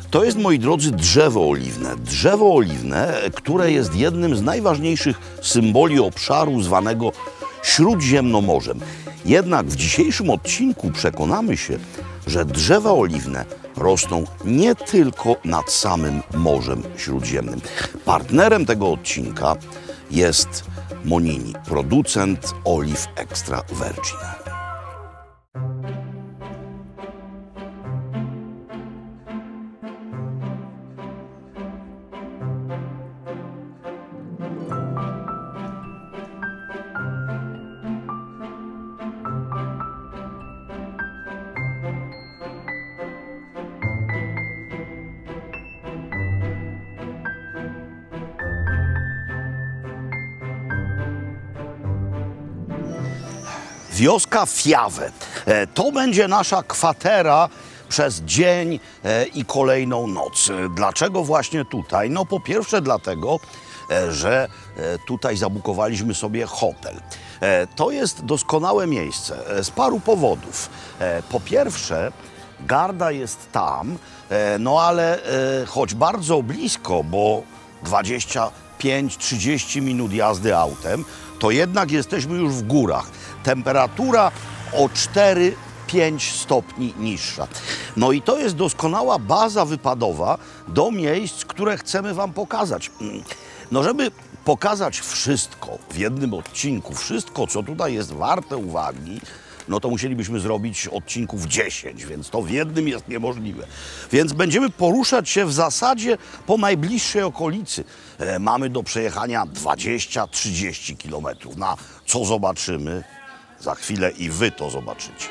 To jest, moi drodzy, drzewo oliwne. Drzewo oliwne, które jest jednym z najważniejszych symboli obszaru zwanego Śródziemnomorzem. Jednak w dzisiejszym odcinku przekonamy się, że drzewa oliwne rosną nie tylko nad samym Morzem Śródziemnym. Partnerem tego odcinka jest Monini, producent oliw extra virgin. Wioska Fiave. To będzie nasza kwatera przez dzień i kolejną noc. Dlaczego właśnie tutaj? No po pierwsze dlatego, że tutaj zabukowaliśmy sobie hotel. To jest doskonałe miejsce z paru powodów. Po pierwsze, garda jest tam, no ale choć bardzo blisko, bo 25-30 minut jazdy autem, to jednak jesteśmy już w górach. Temperatura o 4-5 stopni niższa. No i to jest doskonała baza wypadowa do miejsc, które chcemy Wam pokazać. No żeby pokazać wszystko w jednym odcinku, wszystko, co tutaj jest warte uwagi, no to musielibyśmy zrobić odcinków 10, więc to w jednym jest niemożliwe. Więc będziemy poruszać się w zasadzie po najbliższej okolicy. Mamy do przejechania 20-30 kilometrów. Na co zobaczymy? Za chwilę i Wy to zobaczycie.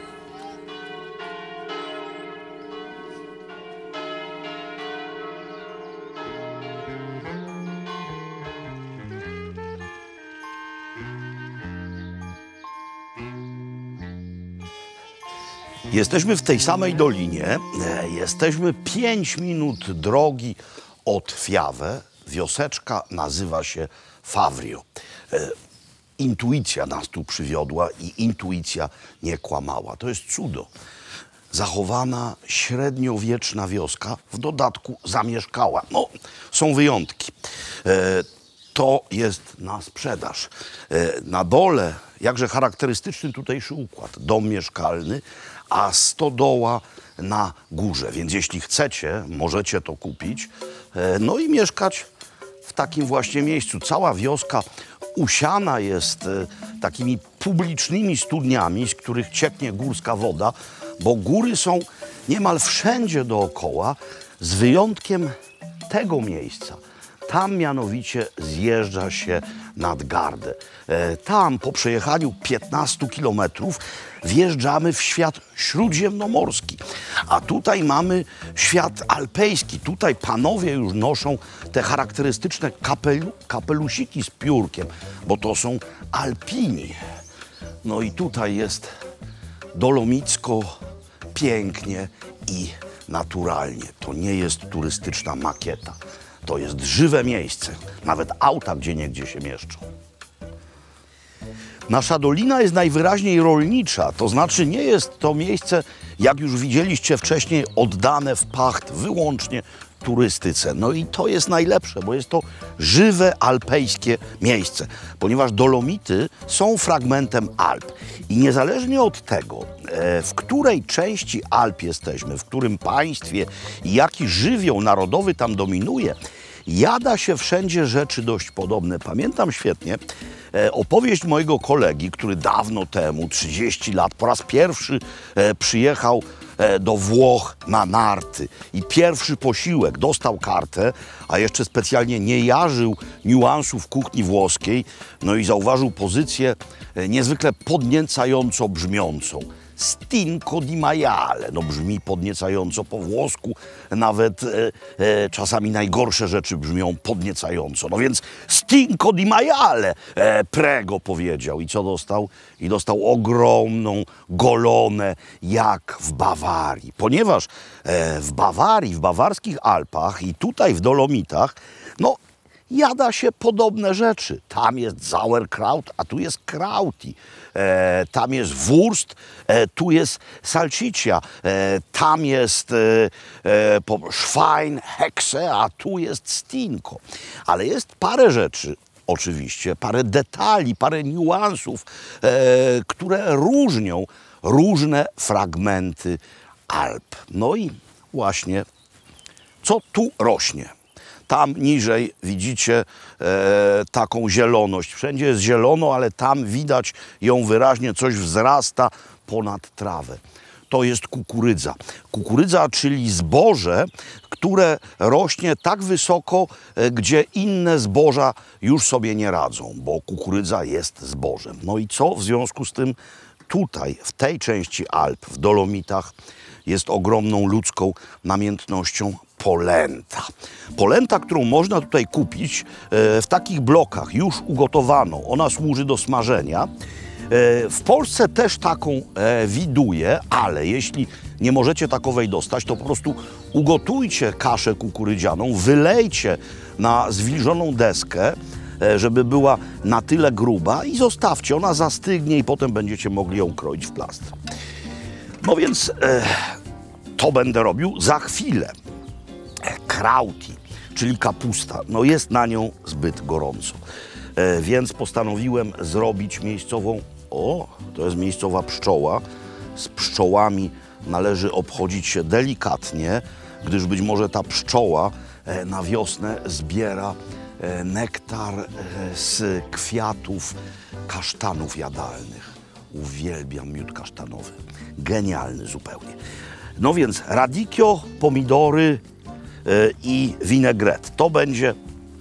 Jesteśmy w tej samej dolinie. Jesteśmy 5 minut drogi od Fiave. Wioseczka nazywa się Favrio. Intuicja nas tu przywiodła i intuicja nie kłamała. To jest cudo. Zachowana średniowieczna wioska, w dodatku zamieszkała. No, są wyjątki. To jest na sprzedaż. Na dole jakże charakterystyczny tutejszy układ. Dom mieszkalny, a stodoła na górze. Więc jeśli chcecie, możecie to kupić. No i mieszkać w takim właśnie miejscu. Cała wioska usiana jest takimi publicznymi studniami, z których cieknie górska woda, bo góry są niemal wszędzie dookoła, z wyjątkiem tego miejsca. Tam mianowicie zjeżdża się nad gardę. Tam po przejechaniu 15 kilometrów wjeżdżamy w świat śródziemnomorski. A tutaj mamy świat alpejski. Tutaj panowie już noszą te charakterystyczne kapelusiki z piórkiem, bo to są alpini. No i tutaj jest dolomicko, pięknie i naturalnie. To nie jest turystyczna makieta. To jest żywe miejsce. Nawet auta gdzieniegdzie się mieszczą. Nasza dolina jest najwyraźniej rolnicza, to znaczy nie jest to miejsce, jak już widzieliście wcześniej, oddane w pacht wyłącznie turystyce. No i to jest najlepsze, bo jest to żywe alpejskie miejsce, ponieważ Dolomity są fragmentem Alp. I niezależnie od tego, w której części Alp jesteśmy, w którym państwie i jaki żywioł narodowy tam dominuje, jada się wszędzie rzeczy dość podobne. Pamiętam świetnie opowieść mojego kolegi, który dawno temu, 30 lat, po raz pierwszy przyjechał do Włoch na narty i pierwszy posiłek, dostał kartę, a jeszcze specjalnie nie jarzył niuansów kuchni włoskiej, no i zauważył pozycję niezwykle podniecająco brzmiącą. Stinco di maiale. No brzmi podniecająco po włosku, nawet czasami najgorsze rzeczy brzmią podniecająco. No więc stinco di maiale, prego powiedział. I co dostał? I dostał ogromną golonę, jak w Bawarii. Ponieważ w Bawarii, w bawarskich Alpach i tutaj w Dolomitach, no jada się podobne rzeczy. Tam jest Sauerkraut, a tu jest Krauti. Tam jest Wurst, tu jest salsiccia. Tam jest Schwein, Hexe, a tu jest Stinko. Ale jest parę rzeczy, oczywiście, parę detali, parę niuansów, które różnią różne fragmenty Alp. No i właśnie, co tu rośnie? Tam niżej widzicie taką zieloność. Wszędzie jest zielono, ale tam widać ją wyraźnie, coś wzrasta ponad trawę. To jest kukurydza. Kukurydza, czyli zboże, które rośnie tak wysoko, gdzie inne zboża już sobie nie radzą, bo kukurydza jest zbożem. No i co w związku z tym tutaj, w tej części Alp, w Dolomitach, jest ogromną ludzką namiętnością polenta. Polenta, którą można tutaj kupić w takich blokach, już ugotowaną. Ona służy do smażenia. W Polsce też taką widuję, ale jeśli nie możecie takowej dostać, to po prostu ugotujcie kaszę kukurydzianą, wylejcie na zwilżoną deskę, żeby była na tyle gruba i zostawcie. Ona zastygnie i potem będziecie mogli ją kroić w plastr. No więc to będę robił za chwilę. Krauti, czyli kapusta, no jest na nią zbyt gorąco. Więc postanowiłem zrobić miejscową, to jest miejscowa pszczoła. Z pszczołami należy obchodzić się delikatnie, gdyż być może ta pszczoła na wiosnę zbiera nektar z kwiatów kasztanów jadalnych. Uwielbiam miód kasztanowy. Genialny zupełnie. No więc radicchio, pomidory i winegret. To będzie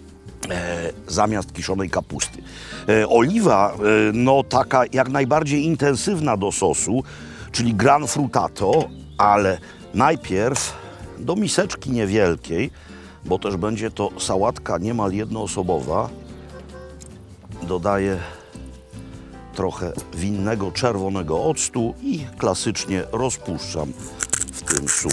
zamiast kiszonej kapusty. Oliwa, no taka jak najbardziej intensywna do sosu, czyli gran frutato, ale najpierw do miseczki niewielkiej, bo też będzie to sałatka niemal jednoosobowa, dodaję trochę winnego czerwonego octu i klasycznie rozpuszczam w tym sól.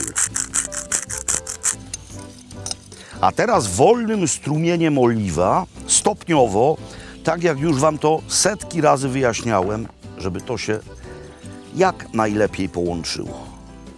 A teraz wolnym strumieniem oliwa, stopniowo, tak jak już Wam to setki razy wyjaśniałem, żeby to się jak najlepiej połączyło.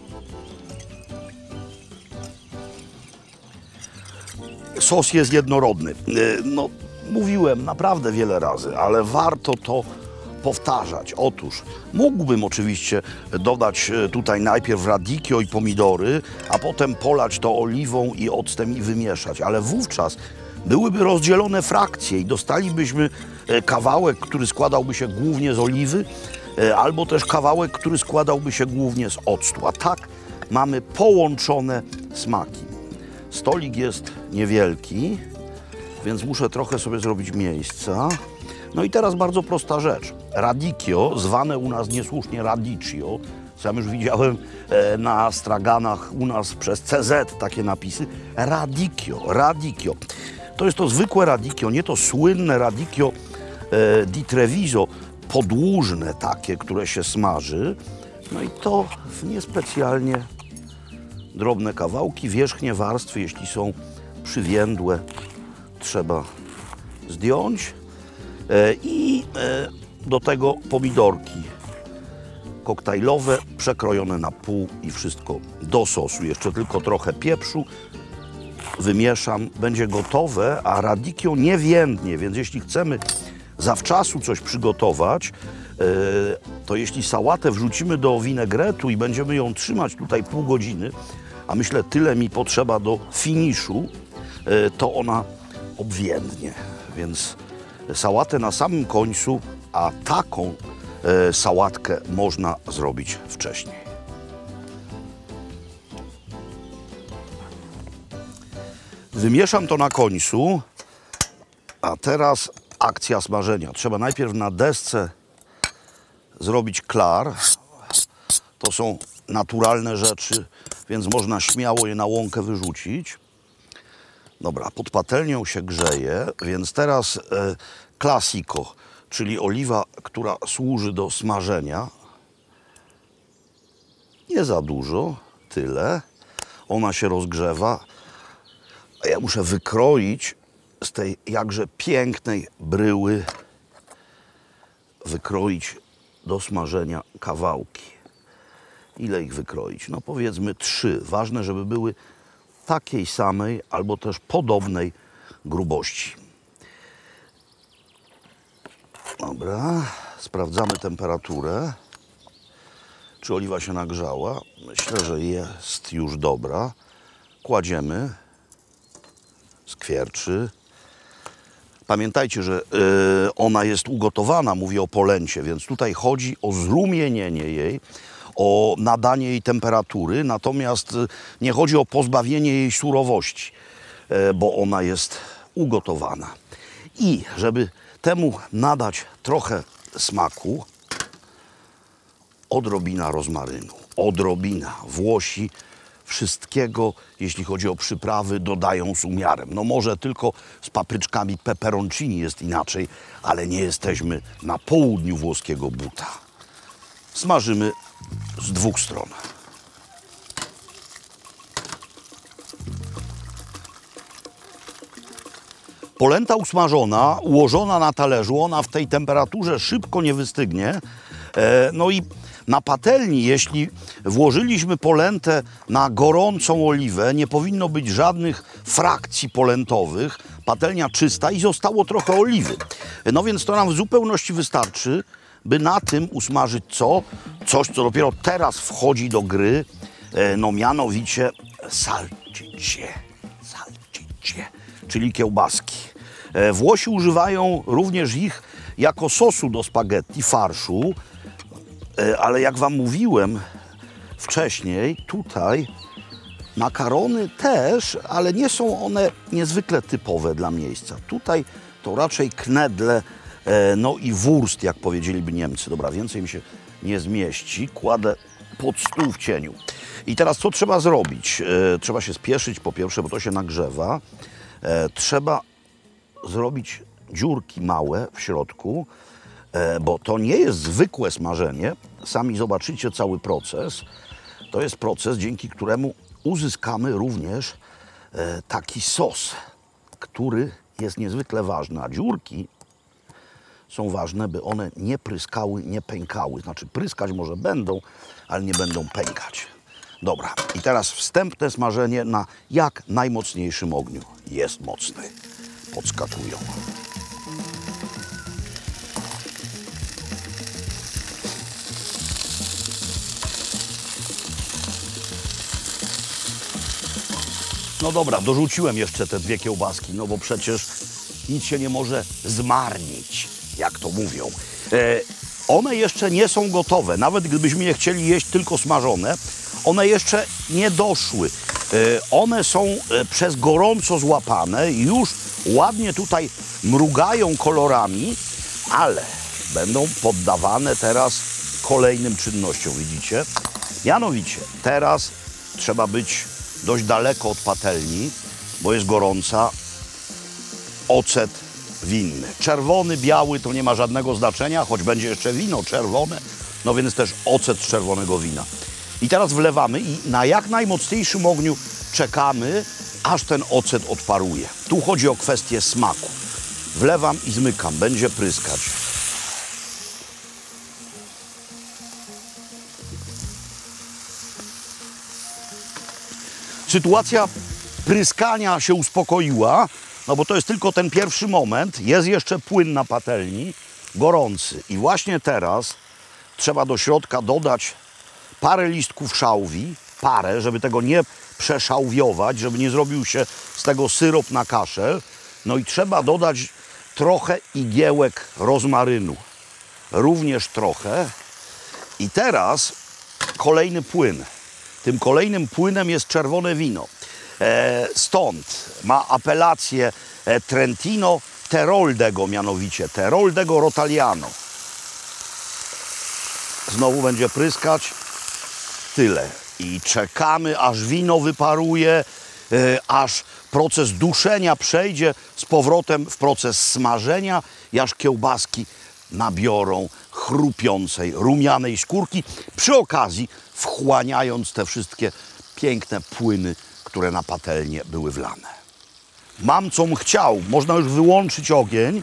Sos jest jednorodny. No, mówiłem naprawdę wiele razy, ale warto to powtarzać. Otóż mógłbym oczywiście dodać tutaj najpierw radicchio i pomidory, a potem polać to oliwą i octem i wymieszać, ale wówczas byłyby rozdzielone frakcje i dostalibyśmy kawałek, który składałby się głównie z oliwy, albo też kawałek, który składałby się głównie z octu. A tak mamy połączone smaki. Stolik jest niewielki, więc muszę trochę sobie zrobić miejsca. No i teraz bardzo prosta rzecz. Radicchio, zwane u nas niesłusznie radicchio, sam już widziałem na straganach u nas przez CZ takie napisy. Radicchio. To jest to zwykłe radicchio, nie to słynne radicchio di Treviso, podłużne takie, które się smaży. No i to w niespecjalnie drobne kawałki, wierzchnie warstwy, jeśli są przywiędłe, trzeba zdjąć. I do tego pomidorki koktajlowe, przekrojone na pół i wszystko do sosu. Jeszcze tylko trochę pieprzu, wymieszam, będzie gotowe, a radicchio nie więdnie, więc jeśli chcemy zawczasu coś przygotować, to jeśli sałatę wrzucimy do winegretu i będziemy ją trzymać tutaj pół godziny, a myślę tyle mi potrzeba do finiszu, to ona obwiędnie, więc sałatę na samym końcu, a taką sałatkę można zrobić wcześniej. Wymieszam to na końcu, a teraz akcja smażenia. Trzeba najpierw na desce zrobić klar. To są naturalne rzeczy, więc można śmiało je na łąkę wyrzucić. Dobra, pod patelnią się grzeje, więc teraz classico, czyli oliwa, która służy do smażenia. Nie za dużo, tyle. Ona się rozgrzewa, a ja muszę wykroić z tej jakże pięknej bryły, wykroić do smażenia kawałki. Ile ich wykroić? No powiedzmy 3. Ważne, żeby były takiej samej albo też podobnej grubości. Dobra, sprawdzamy temperaturę. Czy oliwa się nagrzała? Myślę, że jest już dobra. Kładziemy. Skwierczy. Pamiętajcie, że ona jest ugotowana, mówię o polęcie, więc tutaj chodzi o zrumienienie jej, o nadanie jej temperatury, natomiast nie chodzi o pozbawienie jej surowości, bo ona jest ugotowana. I żeby temu nadać trochę smaku, odrobina rozmarynu, odrobina. Włosi wszystkiego, jeśli chodzi o przyprawy, dodają z umiarem. No może tylko z papryczkami peperoncini jest inaczej, ale nie jesteśmy na południu włoskiego buta. Smażymy z dwóch stron. Polenta usmażona, ułożona na talerzu, ona w tej temperaturze szybko nie wystygnie. No i na patelni, jeśli włożyliśmy polentę na gorącą oliwę, nie powinno być żadnych frakcji polentowych. Patelnia czysta i zostało trochę oliwy. No więc to nam w zupełności wystarczy, by na tym usmażyć co? Coś, co dopiero teraz wchodzi do gry, no mianowicie salsicce, czyli kiełbaski. Włosi używają również ich jako sosu do spaghetti, farszu, ale jak wam mówiłem wcześniej, tutaj makarony też, ale nie są one niezwykle typowe dla miejsca. Tutaj to raczej knedle, no i wurst, jak powiedzieliby Niemcy. Dobra, więcej mi się nie zmieści. Kładę pod stół w cieniu. I teraz co trzeba zrobić? Trzeba się spieszyć po pierwsze, bo to się nagrzewa. Trzeba zrobić dziurki małe w środku, bo to nie jest zwykłe smażenie. Sami zobaczycie cały proces. To jest proces, dzięki któremu uzyskamy również taki sos, który jest niezwykle ważny. A dziurki są ważne, by one nie pryskały, nie pękały. Znaczy pryskać może będą, ale nie będą pękać. Dobra, i teraz wstępne smażenie na jak najmocniejszym ogniu. Jest mocny. Podskakują. No dobra, dorzuciłem jeszcze te dwie kiełbaski, no bo przecież nic się nie może zmarnić, jak to mówią. One jeszcze nie są gotowe, nawet gdybyśmy je chcieli jeść tylko smażone, one jeszcze nie doszły. One są przez gorąco złapane i już ładnie tutaj mrugają kolorami, ale będą poddawane teraz kolejnym czynnościom, widzicie? Mianowicie, teraz trzeba być dość daleko od patelni, bo jest gorąca. Ocet winny. Czerwony, biały to nie ma żadnego znaczenia, choć będzie jeszcze wino czerwone, no więc też ocet z czerwonego wina. I teraz wlewamy i na jak najmocniejszym ogniu czekamy, aż ten ocet odparuje. Tu chodzi o kwestię smaku. Wlewam i zmykam, będzie pryskać. Sytuacja pryskania się uspokoiła, no bo to jest tylko ten pierwszy moment. Jest jeszcze płyn na patelni, gorący. I właśnie teraz trzeba do środka dodać parę listków szałwi, parę, żeby tego nie przeszałwiować, żeby nie zrobił się z tego syrop na kaszel. No i trzeba dodać trochę igiełek rozmarynu. Również trochę. I teraz kolejny płyn. Tym kolejnym płynem jest czerwone wino. Stąd ma apelację Trentino Teroldego, mianowicie Teroldego Rotagliano. Znowu będzie pryskać. Tyle. I czekamy, aż wino wyparuje, aż proces duszenia przejdzie z powrotem w proces smażenia i aż kiełbaski nabiorą chrupiącej, rumianej skórki, przy okazji wchłaniając te wszystkie piękne płyny, które na patelnię były wlane. Mam com chciał, można już wyłączyć ogień.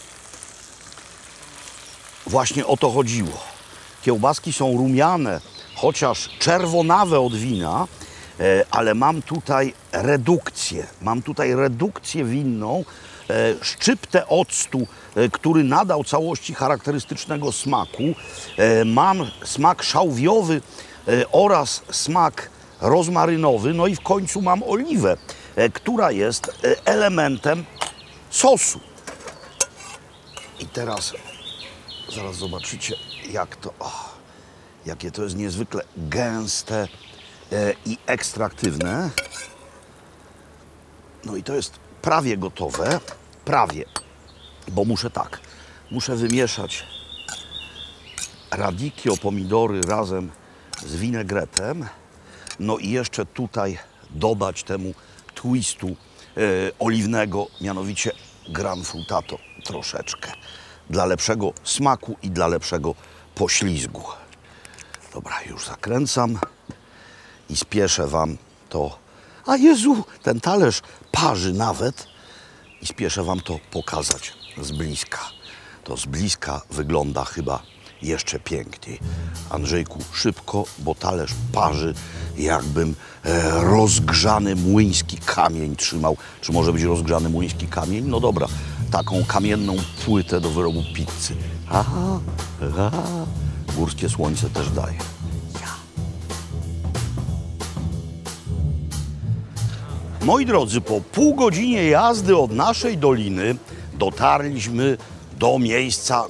Właśnie o to chodziło. Kiełbaski są rumiane, chociaż czerwonawe od wina, ale mam tutaj redukcję. Mam tutaj redukcję winną, szczyptę octu, który nadał całości charakterystycznego smaku. Mam smak szałwiowy oraz smak rozmarynowy. No i w końcu mam oliwę, która jest elementem sosu. I teraz zaraz zobaczycie, jak to, jakie to jest niezwykle gęste i ekstraktywne. No i to jest prawie gotowe, prawie, bo muszę wymieszać radicchio, pomidory razem z winegretem, no i jeszcze tutaj dodać temu twistu oliwnego, mianowicie gran frutato troszeczkę, dla lepszego smaku i dla lepszego poślizgu. Dobra, już zakręcam i spieszę Wam to. A Jezu, ten talerz parzy nawet i spieszę Wam to pokazać z bliska. To z bliska wygląda chyba jeszcze piękniej. Andrzejku, szybko, bo talerz parzy, jakbym rozgrzany młyński kamień trzymał. Czy może być rozgrzany młyński kamień? No dobra, taką kamienną płytę do wyrobu pizzy. Aha, aha. Górskie słońce też daje. Moi drodzy, po pół godzinie jazdy od naszej doliny dotarliśmy do miejsca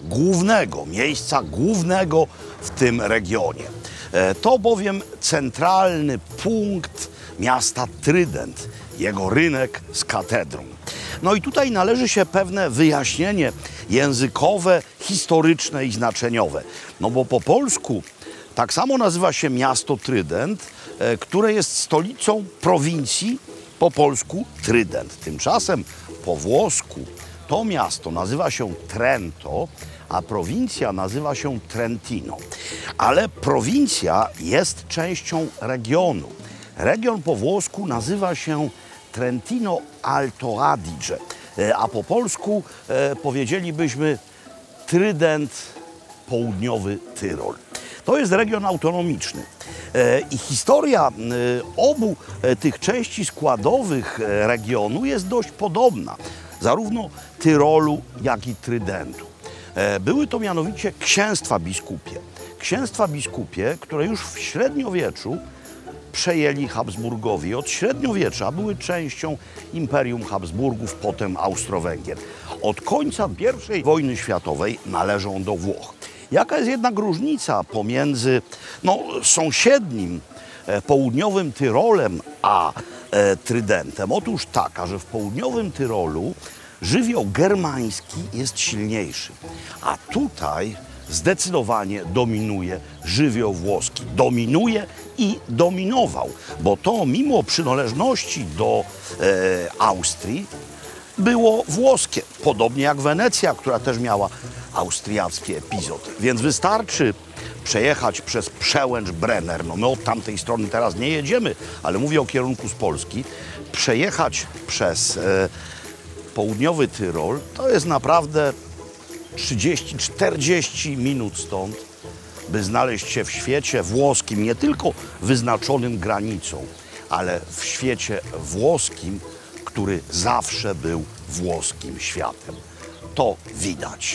głównego w tym regionie. To bowiem centralny punkt miasta Trydent, jego rynek z katedrą. No i tutaj należy się pewne wyjaśnienie językowe, historyczne i znaczeniowe. No bo po polsku tak samo nazywa się miasto Trydent, które jest stolicą prowincji, po polsku Trydent. Tymczasem po włosku to miasto nazywa się Trento, a prowincja nazywa się Trentino. Ale prowincja jest częścią regionu. Region po włosku nazywa się Trentino Alto Adige, a po polsku powiedzielibyśmy Trydent, Południowy Tyrol. To jest region autonomiczny. I historia obu tych części składowych regionu jest dość podobna, zarówno Tyrolu, jak i Trydentu. Były to mianowicie księstwa biskupie. Księstwa biskupie, które już w średniowieczu przejęli Habsburgowie. Od średniowiecza były częścią Imperium Habsburgów, potem Austro-Węgier. Od końca I wojny światowej należą do Włoch. Jaka jest jednak różnica pomiędzy sąsiednim południowym Tyrolem a Trydentem? Otóż taka, że w południowym Tyrolu żywioł germański jest silniejszy, a tutaj zdecydowanie dominuje żywioł włoski. Dominuje i dominował, bo to mimo przynależności do Austrii było włoskie, podobnie jak Wenecja, która też miała austriacki epizod. Więc wystarczy przejechać przez przełęcz Brenner. No my od tamtej strony teraz nie jedziemy, ale mówię o kierunku z Polski. Przejechać przez południowy Tyrol to jest naprawdę 30-40 minut stąd, by znaleźć się w świecie włoskim, nie tylko wyznaczonym granicą, ale w świecie włoskim, który zawsze był włoskim światem. To widać.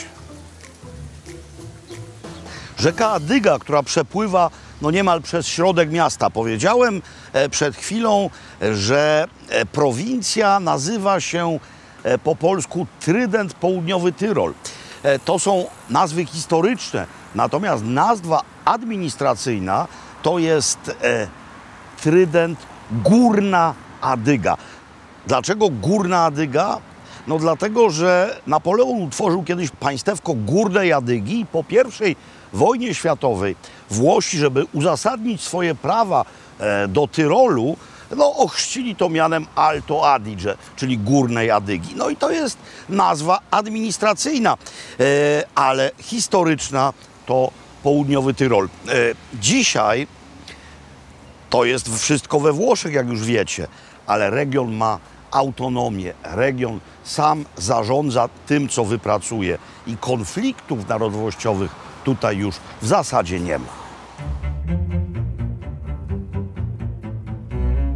Rzeka Adyga, która przepływa niemal przez środek miasta. Powiedziałem przed chwilą, że prowincja nazywa się po polsku Trydent, Południowy Tyrol. To są nazwy historyczne, natomiast nazwa administracyjna to jest Trydent, Górna Adyga. Dlaczego Górna Adyga? No dlatego, że Napoleon utworzył kiedyś państewko Górnej Adygi i po I wojnie światowej Włosi, żeby uzasadnić swoje prawa do Tyrolu, ochrzcili to mianem Alto Adige, czyli Górnej Adygi. No i to jest nazwa administracyjna, ale historyczna to Południowy Tyrol. Dzisiaj to jest wszystko we Włoszech, jak już wiecie, ale region ma autonomię. Region sam zarządza tym, co wypracuje i konfliktów narodowościowych tutaj już w zasadzie nie ma.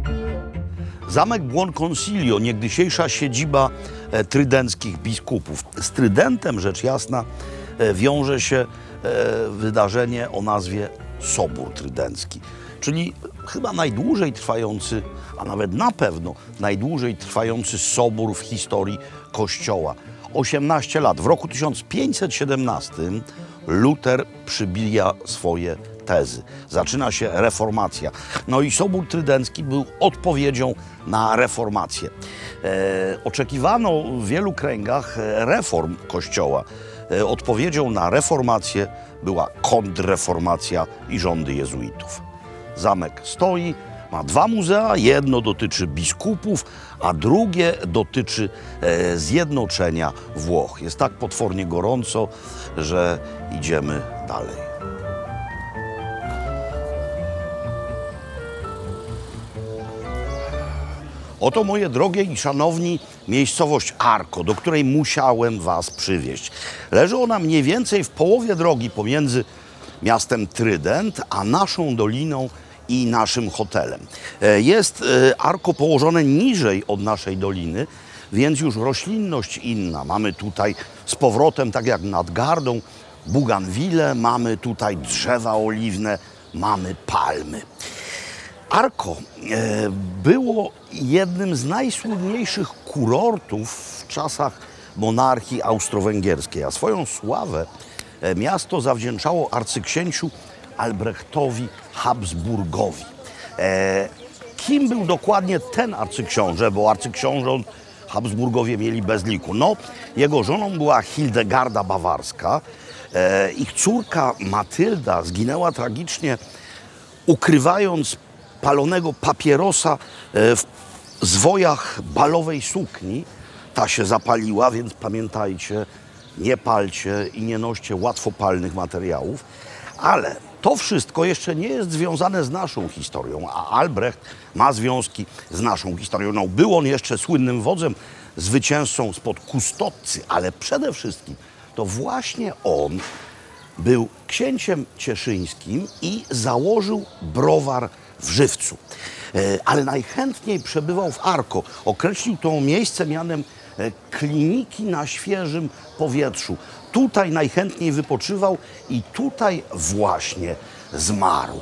Zamek Buonconsiglio, niegdysiejsza siedziba trydenckich biskupów. Z Trydentem, rzecz jasna, wiąże się wydarzenie o nazwie Sobór Trydencki, czyli chyba najdłużej trwający, a nawet na pewno najdłużej trwający sobór w historii Kościoła. 18 lat. W roku 1517 Luter przybija swoje tezy. Zaczyna się reformacja. No i Sobór Trydencki był odpowiedzią na reformację. Oczekiwano w wielu kręgach reform Kościoła. Odpowiedzią na reformację była kontrreformacja i rządy jezuitów. Zamek stoi, ma dwa muzea. Jedno dotyczy biskupów, a drugie dotyczy zjednoczenia Włoch. Jest tak potwornie gorąco, że idziemy dalej. Oto, moje drogie i szanowni, miejscowość Arco, do której musiałem was przywieźć. Leży ona mniej więcej w połowie drogi pomiędzy miastem Trydent a naszą doliną i naszym hotelem. Jest Arco położone niżej od naszej doliny, więc już roślinność inna. Mamy tutaj z powrotem, tak jak nad Gardą, buganwile, mamy tutaj drzewa oliwne, mamy palmy. Arco było jednym z najsłynniejszych kurortów w czasach monarchii austro-węgierskiej, a swoją sławę miasto zawdzięczało arcyksięciu Albrechtowi Habsburgowi. Kim był dokładnie ten arcyksiąże, bo arcyksiążąt Habsburgowie mieli bez liku? No, jego żoną była Hildegarda Bawarska. Ich córka Matylda zginęła tragicznie, ukrywając palonego papierosa w zwojach balowej sukni. Ta się zapaliła, więc pamiętajcie, nie palcie i nie noście łatwopalnych materiałów. Ale to wszystko jeszcze nie jest związane z naszą historią, a Albrecht ma związki z naszą historią. No, był on jeszcze słynnym wodzem, zwycięzcą spod Kustodcy, ale przede wszystkim to właśnie on był księciem cieszyńskim i założył browar w Żywcu. Ale najchętniej przebywał w Arco. Określił to miejsce mianem kliniki na świeżym powietrzu. Tutaj najchętniej wypoczywał i tutaj właśnie zmarł.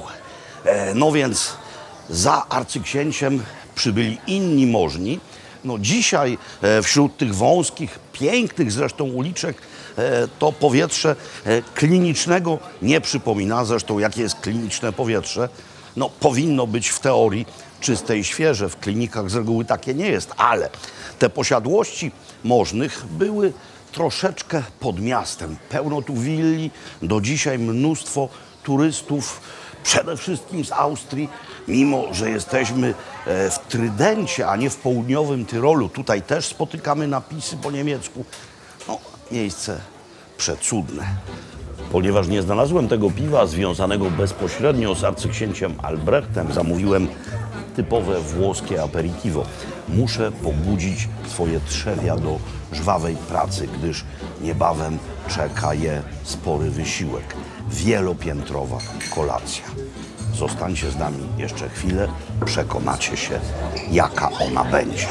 No więc za arcyksięciem przybyli inni możni. No dzisiaj wśród tych wąskich, pięknych zresztą uliczek to powietrze klinicznego nie przypomina. Zresztą jakie jest kliniczne powietrze? No powinno być w teorii czyste i świeże. W klinikach z reguły takie nie jest, ale te posiadłości możnych były troszeczkę pod miastem. Pełno tu willi, do dzisiaj mnóstwo turystów, przede wszystkim z Austrii, mimo że jesteśmy w Trydencie, a nie w południowym Tyrolu. Tutaj też spotykamy napisy po niemiecku. No, miejsce przecudne. Ponieważ nie znalazłem tego piwa związanego bezpośrednio z arcyksięciem Albrechtem, zamówiłem typowe włoskie aperitivo. Muszę pobudzić swoje trzewia do żwawej pracy, gdyż niebawem czeka je spory wysiłek. Wielopiętrowa kolacja. Zostańcie z nami jeszcze chwilę, przekonacie się, jaka ona będzie.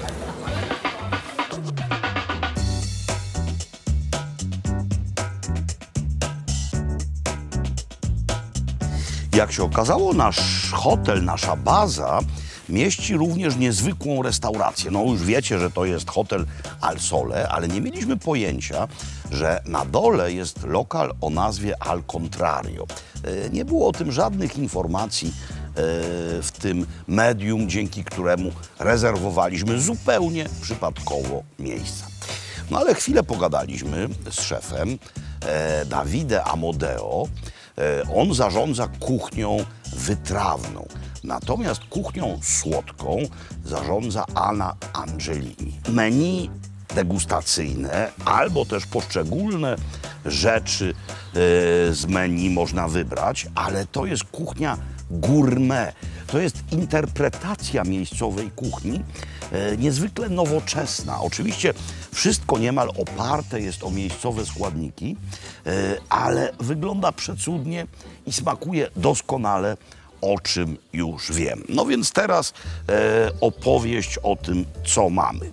Jak się okazało, nasz hotel, nasza baza mieści również niezwykłą restaurację. No już wiecie, że to jest hotel Al Sole, ale nie mieliśmy pojęcia, że na dole jest lokal o nazwie Al Contrario. Nie było o tym żadnych informacji w tym medium, dzięki któremu rezerwowaliśmy zupełnie przypadkowo miejsca. No ale chwilę pogadaliśmy z szefem, Davide Amodeo. On zarządza kuchnią wytrawną, natomiast kuchnią słodką zarządza Anna Angelini. Menu degustacyjne albo też poszczególne rzeczy z menu można wybrać, ale to jest kuchnia gourmet. To jest interpretacja miejscowej kuchni, niezwykle nowoczesna. Oczywiście wszystko niemal oparte jest o miejscowe składniki, ale wygląda przecudnie i smakuje doskonale o czym już wiem. No więc teraz opowieść o tym, co mamy.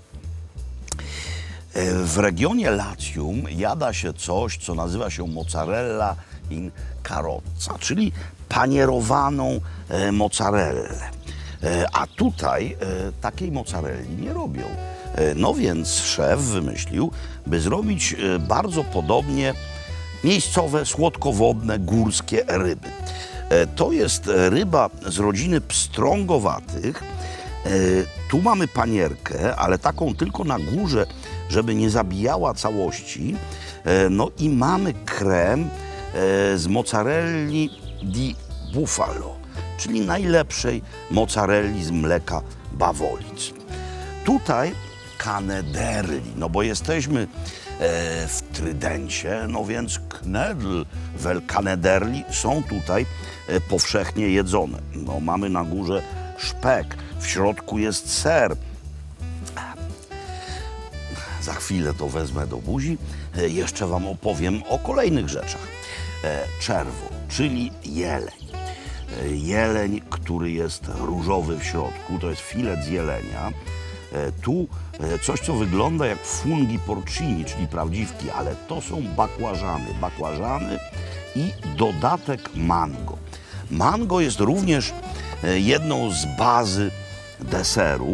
W regionie Latium jada się coś, co nazywa się mozzarella in carrozza, czyli panierowaną mozzarellę. A tutaj takiej mozzarelli nie robią. No więc szef wymyślił, by zrobić bardzo podobnie miejscowe, słodkowodne, górskie ryby. To jest ryba z rodziny pstrągowatych. Tu mamy panierkę, ale taką tylko na górze, żeby nie zabijała całości. No i mamy krem z mozzarelli di bufalo, czyli najlepszej mozzarelli z mleka bawolic. Tutaj canederli, no bo jesteśmy w Trydencie, no więc knedl wel canederli są tutaj powszechnie jedzone. No, mamy na górze szpek, w środku jest ser. Za chwilę to wezmę do buzi. Jeszcze wam opowiem o kolejnych rzeczach. Czerwo, czyli jeleń. Jeleń, który jest różowy w środku, to jest filet z jelenia. Tu coś, co wygląda jak fungi porcini, czyli prawdziwki, ale to są bakłażany. Bakłażany i dodatek mango. Mango jest również jedną z bazy deseru.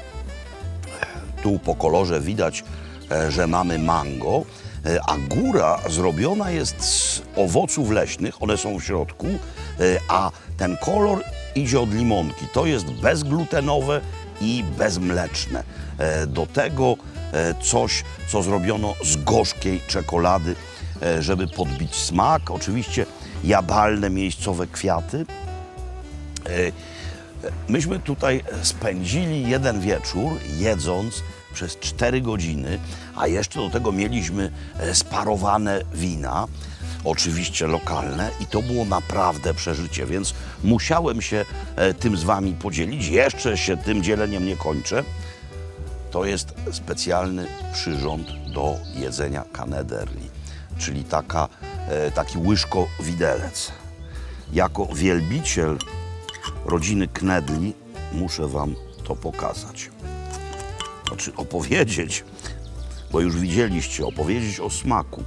Tu po kolorze widać, że mamy mango, a góra zrobiona jest z owoców leśnych, one są w środku, a ten kolor idzie od limonki. To jest bezglutenowe i bezmleczne. Do tego coś, co zrobiono z gorzkiej czekolady, żeby podbić smak. Oczywiście jadalne miejscowe kwiaty. Myśmy tutaj spędzili jeden wieczór jedząc przez 4 godziny, a jeszcze do tego mieliśmy sparowane wina, oczywiście lokalne, i to było naprawdę przeżycie, więc musiałem się tym z wami podzielić. Jeszcze się tym dzieleniem nie kończę. To jest specjalny przyrząd do jedzenia canederli, czyli taki łyżko-widelec. Jako wielbiciel rodziny knedli muszę wam to pokazać. Znaczy opowiedzieć, bo już widzieliście, opowiedzieć o smaku.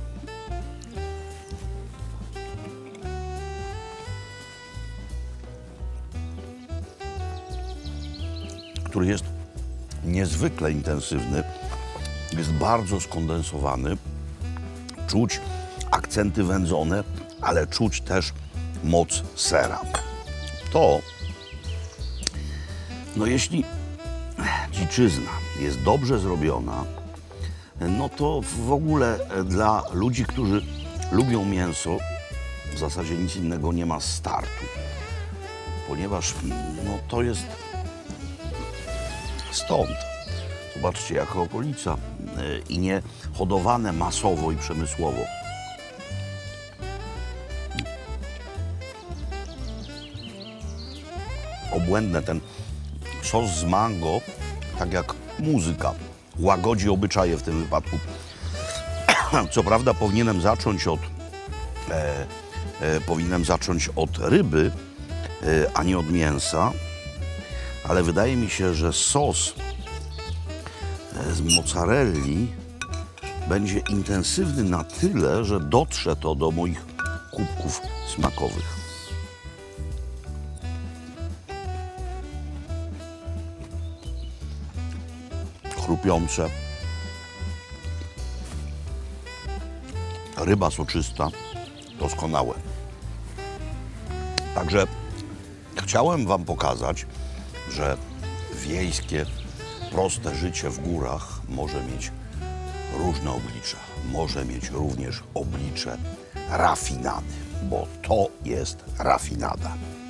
Który jest niezwykle intensywny, jest bardzo skondensowany. Czuć akcenty wędzone, ale czuć też moc sera. To, no jeśli dziczyzna jest dobrze zrobiona, no to w ogóle dla ludzi, którzy lubią mięso, w zasadzie nic innego nie ma startu. Ponieważ no, to jest stąd. Zobaczcie, jaka okolica i nie hodowane masowo i przemysłowo. Obłędne, ten sos z mango, tak jak muzyka, łagodzi obyczaje w tym wypadku. Co prawda powinienem zacząć od ryby, a nie od mięsa, ale wydaje mi się, że sos z mozzarelli będzie intensywny na tyle, że dotrze to do moich kubków smakowych. Chrupiące, ryba soczysta, doskonałe. Także chciałem wam pokazać, że wiejskie, proste życie w górach może mieć różne oblicza. Może mieć również oblicze rafinady, bo to jest rafinada.